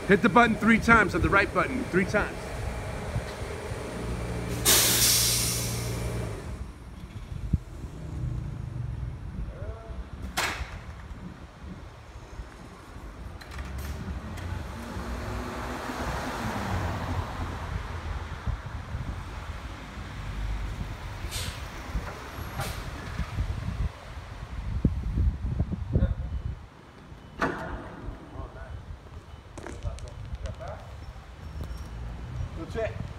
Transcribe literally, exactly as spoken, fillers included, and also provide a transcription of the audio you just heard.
Hit the button three times, on the right button, three times. Check.